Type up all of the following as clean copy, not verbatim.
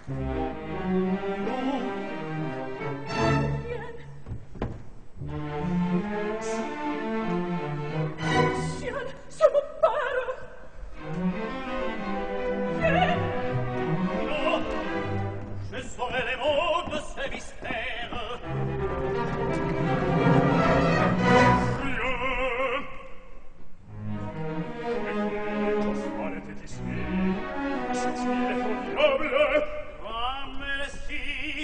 Ciel, c'est mon père. Viens. Non, je saurai les mots de ces mystères. Rien. Et Osman était ici. C'est-il formidable? Ah, merci.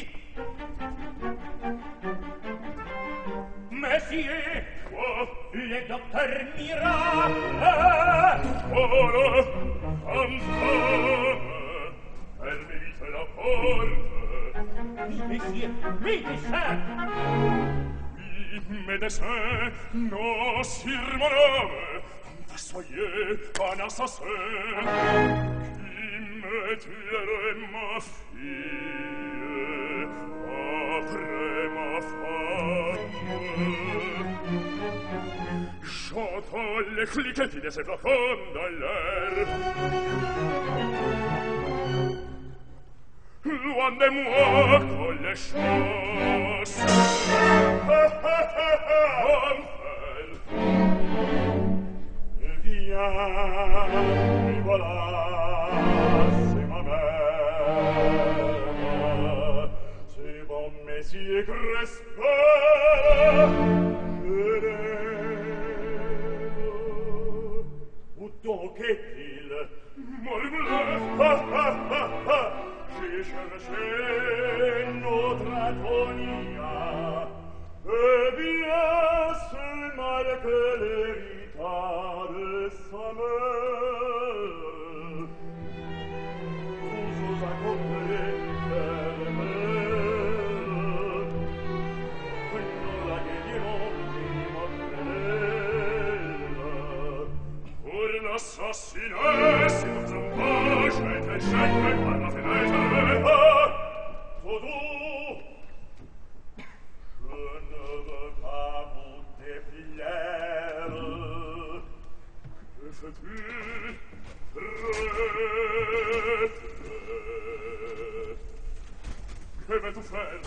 Messieurs, Quoi? le docteur miracle. Ora, enfant, fermez vite la porte. Messieurs, médecin. Oui, médecin, non, sur mon homme. Soyez un assassin qui me tuerait ma fille après ma femme. J'entends les cliquetis de ces flacons dans l'air. Loin de moi qu'on les chasse. Enfer. Viens, et voilà, c'est ma mère. C'est bon, messieurs Crespin. Où donc est-il? Morbleu, j'ai cherché notre Antonia. Eh bien, c'est mal que l'héritage de sa mère. Vous accompagnez belle mère. Nous la guérirons immortelle. Pour l'assassiner, si vous en pas, j'ai été jeté par la fenêtre. Todo. Je ne veux pas vous déplaire. Que fais-tu? Prêtre. Que vas-tu faire?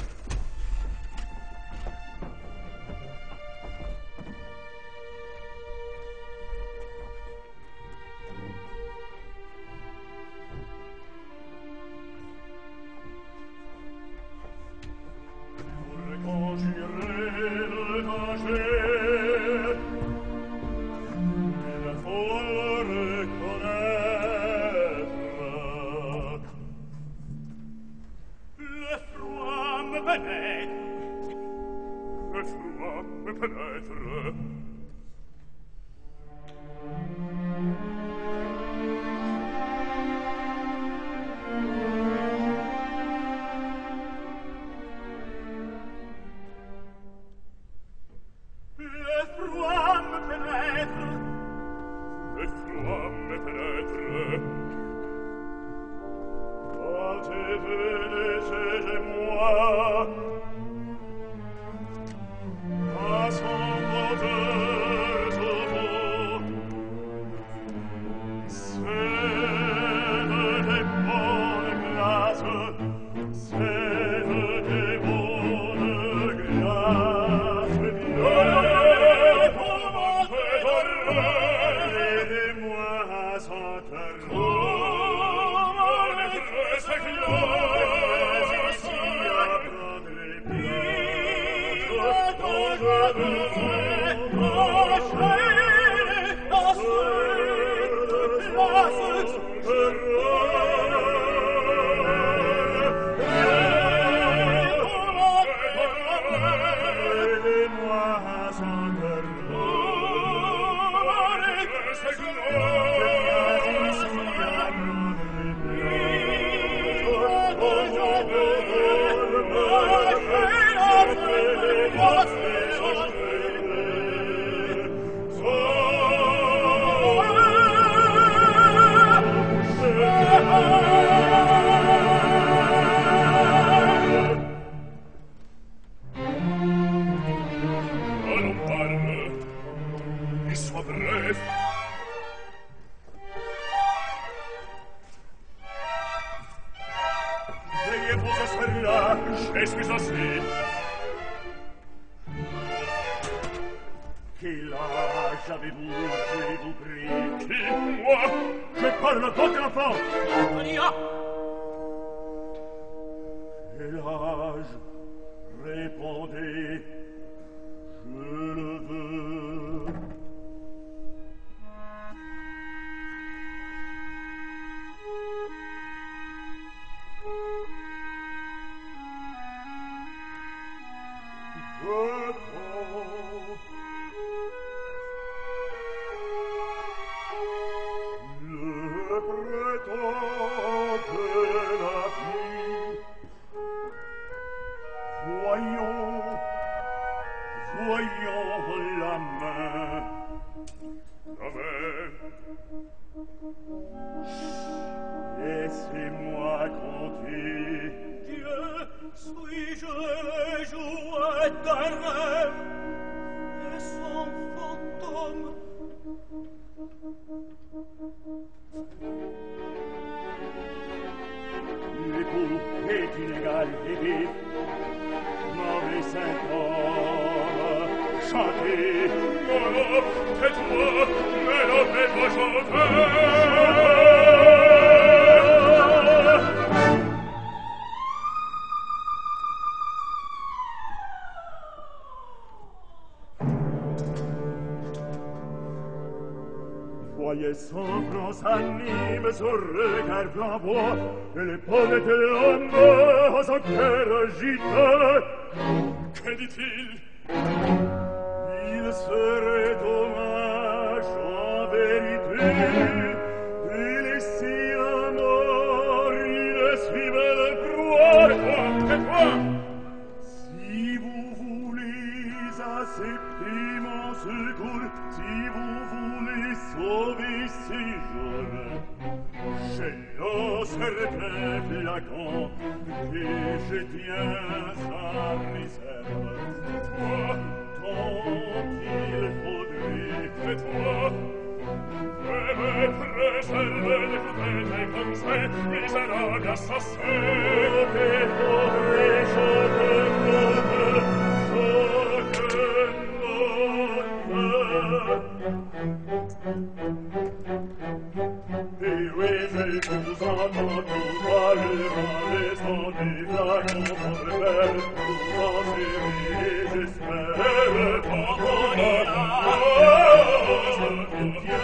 Veuillez vous asseoir là, je suis assis. Quel âge avez-vous, je vous prie? Qui, moi? Je parle votre enfant. Maria! Quel âge? Répondez, je le veux. Le printemps de la vie. Voyons la main. La main. Laissez-moi compter. Dieu, suis-je le jouet d'un rêve et son fantôme? L'époux est inégal et vif, mauvais symptôme. Chantez, oh, tais-toi, mais ne fais pas chanter. Voyez semblance anime son regard flamboie, et les pommettes de l'homme à son cœur agité. Que dit-il? Il serait dommage en vérité de laisser à mort une si belle proie. Tais-toi! Si vous voulez accepter mon secours, si vous voulez sauver ces jeunes, j'ai un certain flacon et je tiens sa réserve. Toi, dont il faudrait que toi de me préserver de toutes tes conseils, misérable assassin. Que faudrais-je te prouver, je que et oui, je vous entends tout droit, le vent descend des flacons pour le faire, tout en série, j'espère, tant qu'on ira, je tiens,